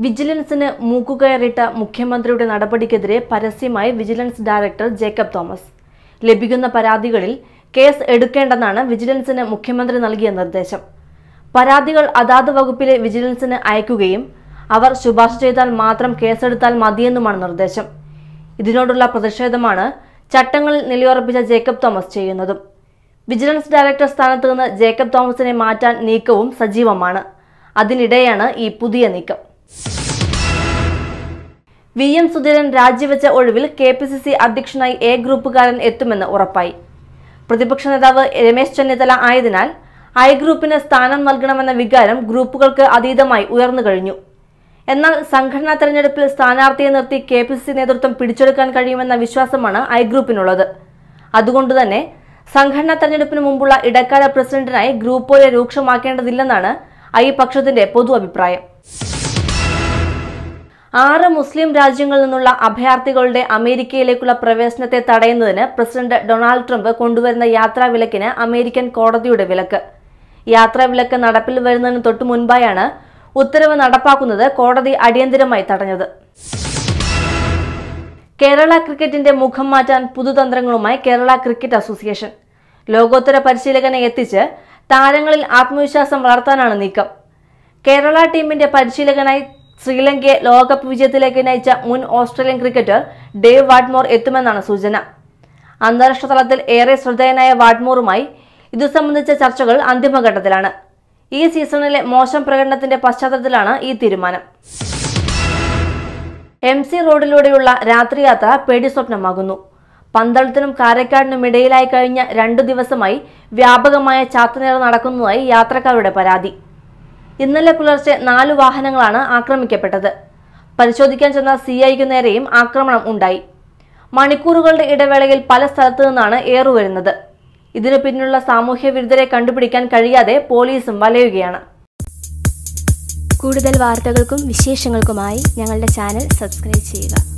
വിജിലൻസിന് മൂക്കുകയറിട്ട മുഖ്യമന്ത്രിയുടെ നടപടിക്കെതിരെ പരസ്യമായി വിജിലൻസ് ഡയറക്ടർ ജേക്കബ് തോമസ്. ലഭിക്കുന്ന പരാതികളിൽ കേസ് എടുക്കേണ്ടെന്നാണ് വിജിലൻസിന് മുഖ്യമന്ത്രി നൽകിയ നിർദ്ദേശം. പരാതികൾ അതാത് വകുപ്പിലെ വിജിലൻസിന് അയക്കുകയും അവർ ശുപാർശ ചെയ്താൽ മാത്രം കേസെടുത്താൽ മതിയെന്നുമാണ് നിർദ്ദേശം. ഇതിനോടുള്ള പ്രതിഷേധമാണ് ചട്ടങ്ങളിൽ നിലയുറപ്പിച്ച ജേക്കബ് തോമസ് ചെയ്യുന്നതും. വിജിലൻസ് ഡയറക്ടർ സ്ഥാനത്ത് നിന്ന് ജേക്കബ് തോമസിനെ മാറ്റാൻ നീക്കവും സജീവമാണ്. അതിനിടെയാണ് ഈ പുതിയ നീക്കം. VM സുധീരൻ രാജിവെച്ച ഒഴിവിൽ KPCC അധ്യക്ഷനായി A ഗ്രൂപ്പുകാരൻ എത്തുമെന്ന് ഉറപ്പായി. പ്രതിപക്ഷ നേതാവ് രമേശ് ചെന്നിത്തല ആയതിനാൽ I ഗ്രൂപ്പിന് സ്ഥാനം നൽകണമെന്ന വികാരം ഗ്രൂപ്പുകൾക്ക് അതീതമായി ഉയർന്നു കഴിഞ്ഞു. എന്നാൽ സംഘടനാ തെരഞ്ഞെടുപ്പിൽ സ്ഥാനാർത്ഥിയെ നിർത്തി KPCC നേതൃത്വം പിടിച്ചെടുക്കാൻ കഴിയുമെന്ന വിശ്വാസമാണ് I ഗ്രൂപ്പിനുള്ളത്. അതുകൊണ്ടുതന്നെ സംഘടനാ തെരഞ്ഞെടുപ്പിന് മുമ്പുള്ള ഇടക്കാല പ്രസിഡന്റിനായി ഗ്രൂപ്പ് പോലെ രൂക്ഷമാക്കേണ്ടതില്ലെന്നാണ് I പക്ഷത്തിന്റെ പൊതു അഭിപ്രായം. 6 മുസ്ലിം രാജ്യങ്ങളിൽ നിന്നുള്ള അഭയാർത്ഥികളുടെ അമേരിക്കയിലേക്കുള്ള പ്രവേശനത്തെ തടയുന്നതിന് പ്രസിഡന്റ് ഡൊണാൾഡ് ട്രംപ് കൊണ്ടുവരുന്ന യാത്രാവിലക്കിന് അമേരിക്കൻ കോടതിയുടെ വിലക്ക്. യാത്രാവിലക്ക് നടപ്പിൽ വരുന്നതിന് തൊട്ടു മുൻപായാണ് ഉത്തരവ് നടപ്പാക്കുന്നത് കോടതി അടിയന്തരമായി തടഞ്ഞത്. കേരള ക്രിക്കറ്റിന്റെ മുഖം മാറ്റാൻ പുതുതന്ത്രങ്ങളുമായി കേരള ക്രിക്കറ്റ് അസോസിയേഷൻ. ലോകോത്തര പരിശീലകനെ എത്തിച്ച് താരങ്ങളിൽ ആത്മവിശ്വാസം വളർത്താനാണ് നീക്കം. കേരള ടീമിന്റെ പരിശീലകനായി ശ്രീലങ്കയെ ലോകകപ്പ് വിജയത്തിലേക്ക് നയിച്ച മുൻ ഓസ്ട്രേലിയൻ ക്രിക്കറ്റർ ഡേവ് വാട്ട്മോർ എത്തുമെന്നാണ് സൂചന. അന്താരാഷ്ട്ര തലത്തിൽ ഏറെ ശ്രദ്ധേയനായ വാട്ട്മോറുമായി ഇതു സംബന്ധിച്ച ചർച്ചകൾ അന്തിമഘട്ടത്തിലാണ്. ഈ സീസണിലെ മോശം പ്രകടനത്തിന്റെ പശ്ചാത്തലത്തിലാണ് ഈ തീരുമാനം. MC റോഡിലൂടെയുള്ള രാത്രിയാത്ര പേടിസ്വപ്നമാകുന്നു. പന്തളത്തിനും കാരക്കാടിനും ഇടയിലായി കഴിഞ്ഞ 2 ദിവസമായി വ്യാപകമായ ചാത്തുനേർ നടക്കുന്നതായി യാത്രക്കാരുടെ പരാതി. ഇന്നലെ പുലർച്ചെ 4 വാഹനങ്ങളാണ് ആക്രമിക്കപ്പെട്ടത്. പരിശോധിക്കാൻ ചെന്ന CIക്ക് നേരെയും ആക്രമണം ഉണ്ടായി. മണിക്കൂറുകളുടെ ഇടവേളയിൽ പല സ്ഥലത്തു നിന്നാണ് ഏറുവരുന്നത്. ഇതിനു പിന്നിലുള്ള സാമൂഹ്യ വിരുദ്ധരെ കണ്ടുപിടിക്കാൻ കഴിയാതെ പോലീസും വലയുകയാണ്. കൂടുതൽ വാർത്തകൾക്കും വിശേഷങ്ങൾക്കുമായി ഞങ്ങളുടെ ചാനൽ സബ്സ്ക്രൈബ് ചെയ്യുക.